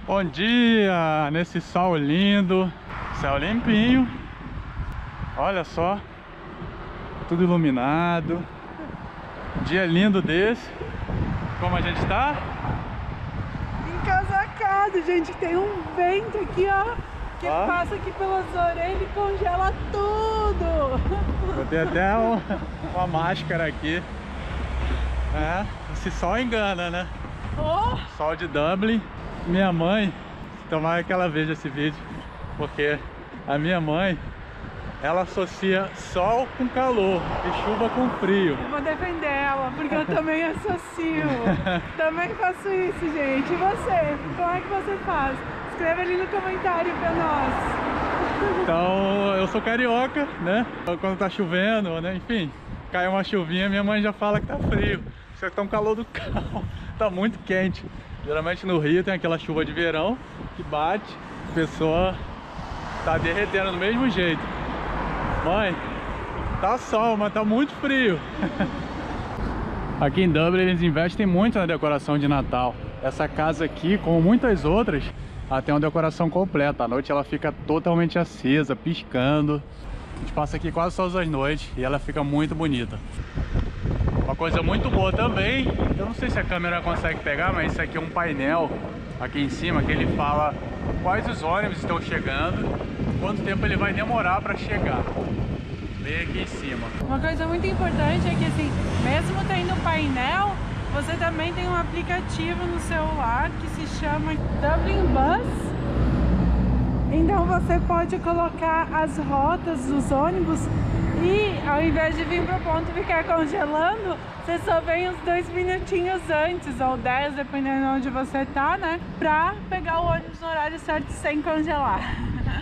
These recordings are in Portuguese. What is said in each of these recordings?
Bom dia, nesse sol lindo, céu limpinho, olha só, tudo iluminado, dia lindo desse, como a gente tá? Encasacado, gente, tem um vento aqui, ó, que passa aqui pelas orelhas e congela tudo. Eu tenho até uma máscara aqui, esse sol engana, né? Oh. Sol de Dublin. Minha mãe, tomara que ela veja esse vídeo, porque a minha mãe, ela associa sol com calor e chuva com frio. Eu vou defender ela, porque eu também associo. Também faço isso, gente. E você? Como é que você faz? Escreve ali no comentário pra nós. Então, eu sou carioca, né? Quando tá chovendo, né? Enfim, cai uma chuvinha, minha mãe já fala que tá frio. Isso aqui tá um calor do carro, tá muito quente. Geralmente no Rio tem aquela chuva de verão que bate, a pessoa tá derretendo do mesmo jeito. Mãe, tá sol, mas tá muito frio. Aqui em Dublin eles investem muito na decoração de Natal. Essa casa aqui, como muitas outras, ela tem uma decoração completa. À noite ela fica totalmente acesa, piscando. A gente passa aqui quase todas as noites e ela fica muito bonita. Uma coisa muito boa também, eu não sei se a câmera consegue pegar, mas isso aqui é um painel aqui em cima que ele fala quais os ônibus estão chegando, quanto tempo ele vai demorar para chegar. Bem aqui em cima. Uma coisa muito importante é que, assim, mesmo tendo painel, você também tem um aplicativo no celular que se chama Dublin Bus. Então você pode colocar as rotas dos ônibus e, ao invés de vir pro ponto e ficar congelando, você só vem uns 2 minutinhos antes, ou 10, dependendo de onde você tá, né? Pra pegar o ônibus no horário certo sem congelar.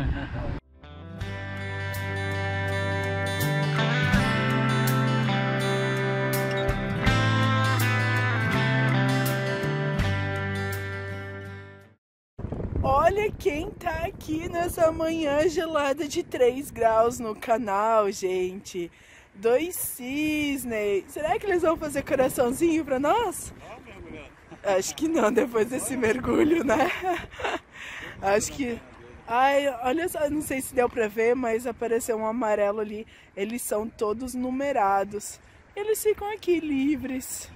Olha quem tá aqui nessa manhã gelada de 3 graus no canal, gente. 2 cisnes. Será que eles vão fazer coraçãozinho pra nós? Acho que não, depois desse mergulho, né? Acho que... Ai, olha só, não sei se deu pra ver, mas apareceu um amarelo ali. Eles são todos numerados. Eles ficam aqui livres.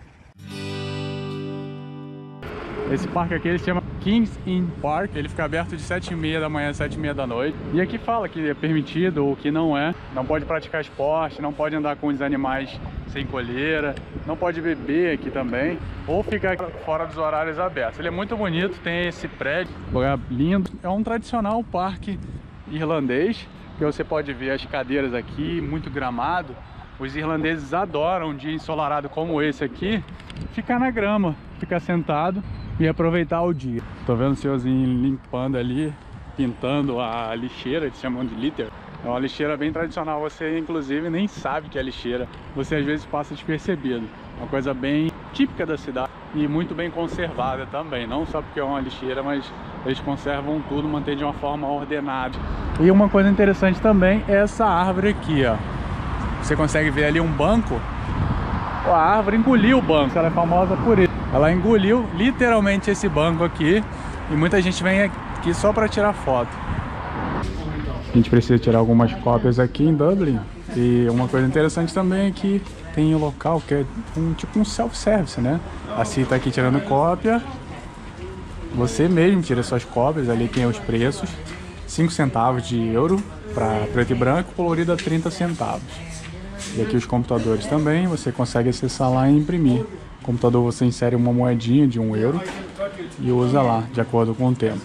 Esse parque aqui ele se chama Kings Inn Park, ele fica aberto de 7h30 da manhã a 7h30 da noite. E aqui fala que é permitido ou que não é. Não pode praticar esporte, não pode andar com os animais sem coleira, não pode beber aqui também, ou ficar fora dos horários abertos. Ele é muito bonito, tem esse prédio, lugar lindo. É um tradicional parque irlandês, que você pode ver as cadeiras aqui, muito gramado. Os irlandeses adoram um dia ensolarado como esse aqui, ficar na grama, ficar sentado e aproveitar o dia. Tô vendo o senhorzinho limpando ali, pintando a lixeira, eles chamam de litter. É uma lixeira bem tradicional, você inclusive nem sabe que é lixeira, você às vezes passa despercebido. Uma coisa bem típica da cidade e muito bem conservada também, não só porque é uma lixeira, mas eles conservam tudo, mantêm de uma forma ordenada. E uma coisa interessante também é essa árvore aqui, ó. Você consegue ver ali um banco. A árvore engoliu o banco, ela é famosa por isso. Ela engoliu literalmente esse banco aqui e muita gente vem aqui só para tirar foto. A gente precisa tirar algumas cópias aqui em Dublin. E uma coisa interessante também é que tem um local que é tipo um self-service, né? A Cia tá aqui tirando cópia. Você mesmo tira suas cópias, ali tem os preços. 5 centavos de euro para preto e branco, colorido a 30 centavos. E aqui os computadores também, você consegue acessar lá e imprimir. No computador você insere uma moedinha de 1 euro e usa lá, de acordo com o tempo.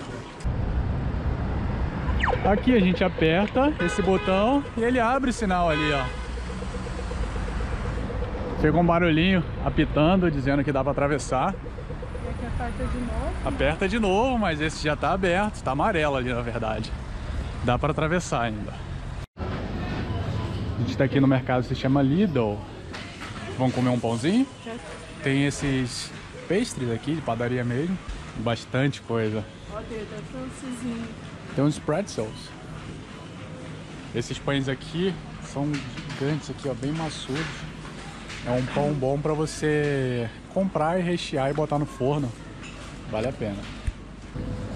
Aqui a gente aperta esse botão e ele abre o sinal ali, ó. Chega um barulhinho apitando, dizendo que dá para atravessar. E aqui aperta de novo. Aperta de novo, mas esse já tá aberto, tá amarelo ali na verdade. Dá para atravessar ainda. A gente tá aqui no mercado, se chama Lidl. Vamos comer um pãozinho? Tem esses pastries aqui, de padaria mesmo. Bastante coisa. Olha, tá francesinho. Tem uns pretzels. Esses pães aqui são gigantes aqui, ó, bem maçudos. É um pão bom pra você comprar e rechear e botar no forno. Vale a pena.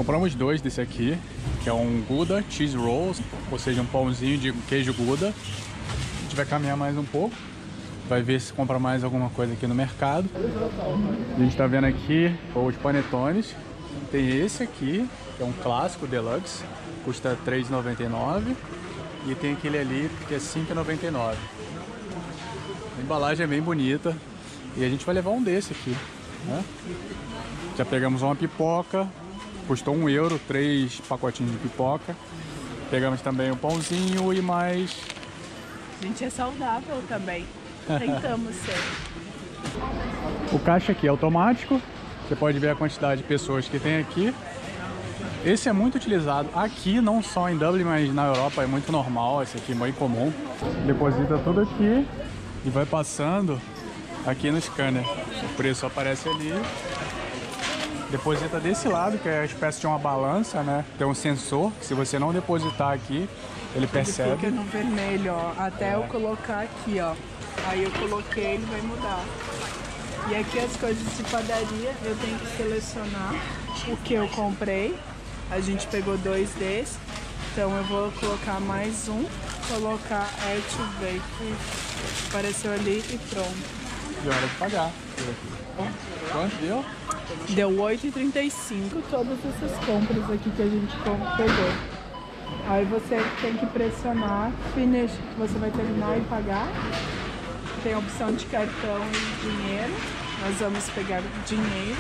Compramos 2 desse aqui, que é um Gouda Cheese Rolls, ou seja, um pãozinho de queijo Gouda. A gente vai caminhar mais um pouco, vai ver se compra mais alguma coisa aqui no mercado. A gente tá vendo aqui os panetones. Tem esse aqui, que é um clássico deluxe, custa R$ 3,99. E tem aquele ali que é R$ 5,99. A embalagem é bem bonita. E a gente vai levar um desse aqui, né? Já pegamos uma pipoca, custou €1, 3 pacotinhos de pipoca. Pegamos também um pãozinho e mais... A gente é saudável também. Tentamos ser. O caixa aqui é automático. Você pode ver a quantidade de pessoas que tem aqui. Esse é muito utilizado aqui, não só em Dublin, mas na Europa é muito normal. Esse aqui é muito comum. Deposita tudo aqui e vai passando aqui no scanner. O preço aparece ali. Deposita desse lado, que é a espécie de uma balança, né? Tem um sensor, que se você não depositar aqui, ele percebe. Ele fica no vermelho, ó, até eu colocar aqui, ó. Aí eu coloquei, ele vai mudar. E aqui as coisas de padaria, eu tenho que selecionar o que eu comprei. A gente pegou 2 desses, então eu vou colocar mais um, colocar Add to Bake. Apareceu ali e pronto. E hora de pagar. Quanto deu? Deu R$8,35 todas essas compras aqui que a gente pegou. Aí você tem que pressionar Finish, você vai terminar e pagar. Tem a opção de cartão e dinheiro. Nós vamos pegar dinheiro.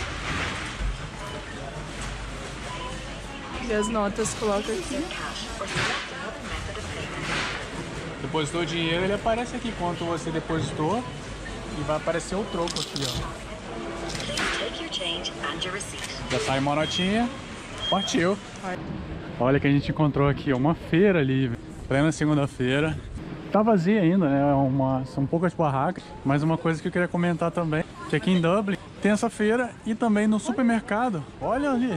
E as notas coloca aqui. Depositou o dinheiro, ele aparece aqui quanto você depositou e vai aparecer o troco aqui, ó. Já sai uma notinha, partiu. Olha que a gente encontrou aqui, uma feira ali, plena segunda-feira. Tá vazia ainda, né? São poucas barracas, mas uma coisa que eu queria comentar também, que aqui em Dublin tem essa feira e também no supermercado. Olha ali.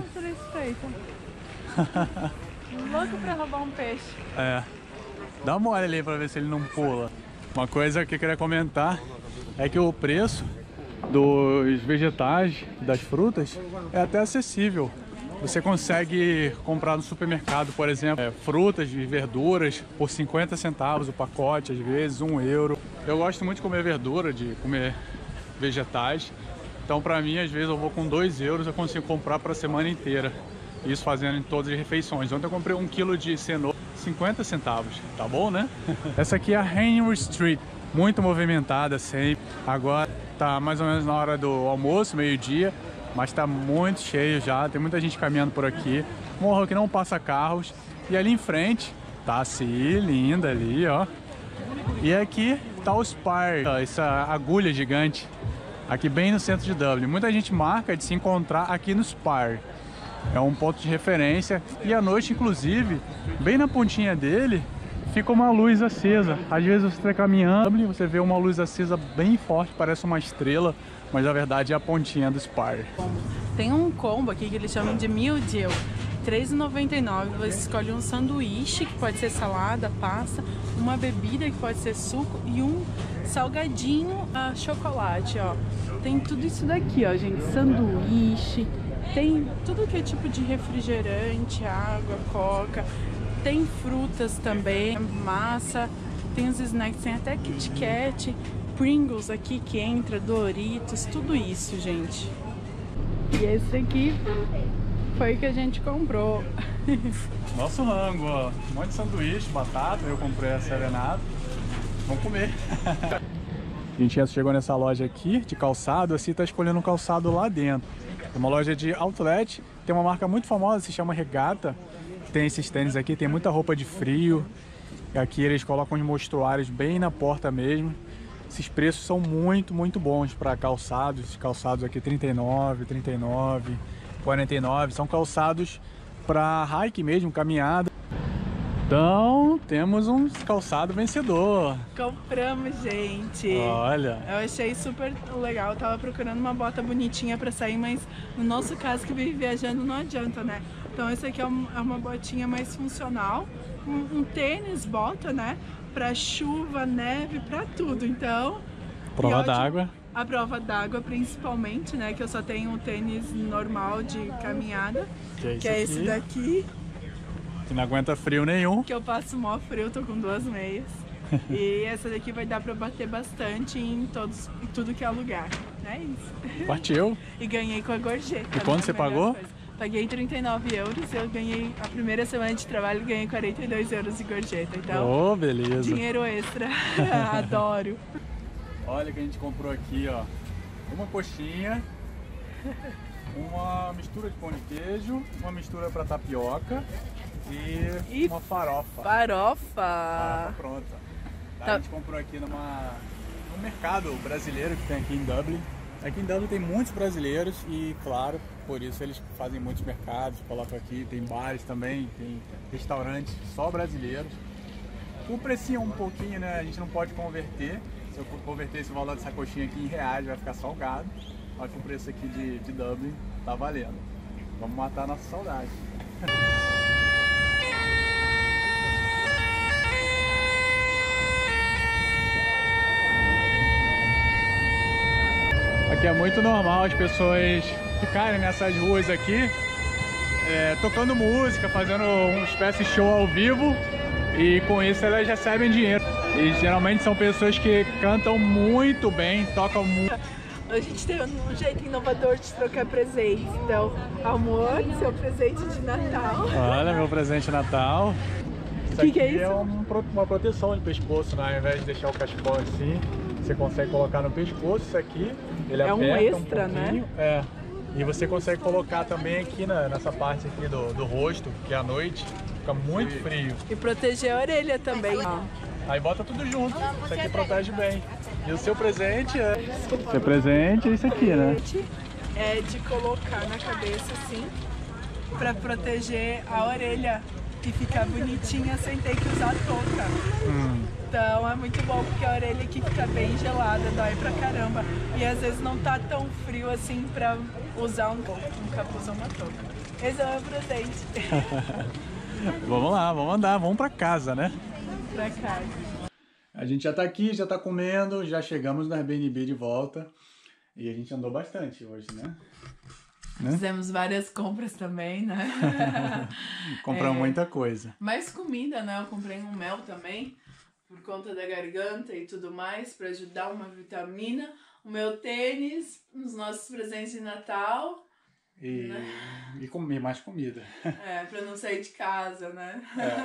Louco pra roubar um peixe. É. Dá uma olhada ali pra ver se ele não pula. Uma coisa que eu queria comentar é que o preço dos vegetais, das frutas, é até acessível. Você consegue comprar no supermercado, por exemplo, frutas e verduras por 50 centavos o pacote, às vezes €1. Eu gosto muito de comer verdura, de comer vegetais. Então, pra mim, às vezes eu vou com €2, eu consigo comprar para a semana inteira. Isso fazendo em todas as refeições. Ontem eu comprei 1 quilo de cenoura, 50 centavos. Tá bom, né? Essa aqui é a Henry Street, muito movimentada sempre. Agora tá mais ou menos na hora do almoço, meio-dia, mas tá muito cheio já. Tem muita gente caminhando por aqui. Morro que não passa carros. E ali em frente tá assim, linda ali, ó. E aqui tá o Spire, essa agulha gigante, aqui bem no centro de Dublin. Muita gente marca de se encontrar aqui no Spire. É um ponto de referência. E à noite, inclusive, bem na pontinha dele, fica uma luz acesa. Às vezes você está caminhando e você vê uma luz acesa bem forte, parece uma estrela, mas na verdade é a pontinha do Spire. Tem um combo aqui que eles chamam de Meal Deal. R$3,99. Você escolhe um sanduíche, que pode ser salada, pasta, uma bebida, que pode ser suco, e um salgadinho a chocolate, ó. Tem tudo isso daqui, ó, gente. Sanduíche. Tem tudo que é tipo de refrigerante, água, coca. Tem frutas também, massa. Tem os snacks, tem até Kit Kat, Pringles aqui que entra, Doritos, tudo isso, gente. E esse aqui foi o que a gente comprou. Nosso rango, ó. Um monte de sanduíche, batata, eu comprei a serenada. Vamos comer. A gente chegou nessa loja aqui de calçado, assim tá escolhendo um calçado lá dentro. É uma loja de outlet, tem uma marca muito famosa, se chama Regata. Tem esses tênis aqui, tem muita roupa de frio. E aqui eles colocam os mostruários bem na porta mesmo. Esses preços são muito bons para calçados. Esses calçados aqui 39, 39, 49. São calçados para hike mesmo, caminhada. Então, temos um calçado vencedor. Compramos, gente. Olha. Eu achei super legal. Eu tava procurando uma bota bonitinha pra sair, mas no nosso caso que vive viajando não adianta, né? Então esse aqui é uma botinha mais funcional. Um tênis, bota, né? Pra chuva, neve, pra tudo. Então... Prova d'água. a prova d'água principalmente, né? Que eu só tenho um tênis normal de caminhada, que é esse daqui. Que não aguenta frio nenhum. Que eu passo mó frio, tô com 2 meias. E essa daqui vai dar pra bater bastante em tudo que é lugar. É isso. Partiu. E ganhei com a gorjeta. E quanto você pagou? Coisa. Paguei 39 euros, eu ganhei a primeira semana de trabalho, ganhei 42 euros de gorjeta. Então, oh, beleza. Dinheiro extra. Adoro. Olha o que a gente comprou aqui, ó. Uma coxinha, uma mistura de pão de queijo, uma mistura para tapioca e uma farofa. Farofa pronta. Tá. A gente comprou aqui no mercado brasileiro que tem aqui em Dublin. Aqui em Dublin tem muitos brasileiros e, claro, por isso eles fazem muitos mercados, colocam aqui, tem bares também, tem restaurantes só brasileiros. O precinho um pouquinho, né? A gente não pode converter. Se eu converter esse valor dessa coxinha aqui em reais, vai ficar salgado. Só que o preço aqui de Dublin tá valendo. Vamos matar a nossa saudade. Aqui é muito normal as pessoas ficarem nessas ruas aqui, tocando música, fazendo uma espécie de show ao vivo, e com isso elas recebem dinheiro. E geralmente são pessoas que cantam muito bem, tocam muito. A gente tem um jeito inovador de trocar presentes. Então, amor, seu presente de Natal. Olha, meu presente de Natal. Isso aqui é isso? Uma proteção de pescoço, né? Ao invés de deixar o cachecol assim, você consegue colocar no pescoço isso aqui. Ele é um extra, né? É. E você consegue colocar também aqui nessa parte aqui do rosto, que à noite fica muito frio. E proteger a orelha também. Aí bota tudo junto, isso aqui protege bem. E o seu presente é... Seu presente é isso aqui, né? É de colocar na cabeça assim, pra proteger a orelha e ficar bonitinha sem ter que usar touca. Então é muito bom porque a orelha aqui fica bem gelada, dói pra caramba. E às vezes não tá tão frio assim pra usar um capuz ou uma touca. Esse é o meu presente. Vamos lá, vamos andar, vamos pra casa, né? Pra casa. A gente já tá aqui, já tá comendo, já chegamos no Airbnb de volta. E a gente andou bastante hoje, né? Fizemos várias compras também, né? Compramos muita coisa. Mais comida, né? Eu comprei um mel também, por conta da garganta e tudo mais, pra ajudar uma vitamina. O meu tênis, os nossos presentes de Natal. E comer mais comida. Pra não sair de casa, né?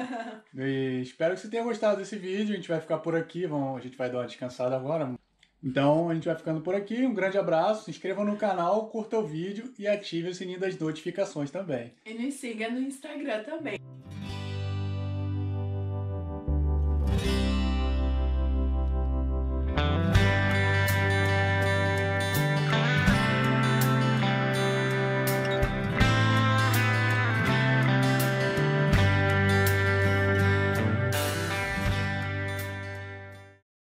E espero que você tenha gostado desse vídeo. A gente vai ficar por aqui, a gente vai dar uma descansada agora. Então a gente vai ficando por aqui. Um grande abraço, se inscreva no canal, curta o vídeo e ative o sininho das notificações também. E nos siga no Instagram também.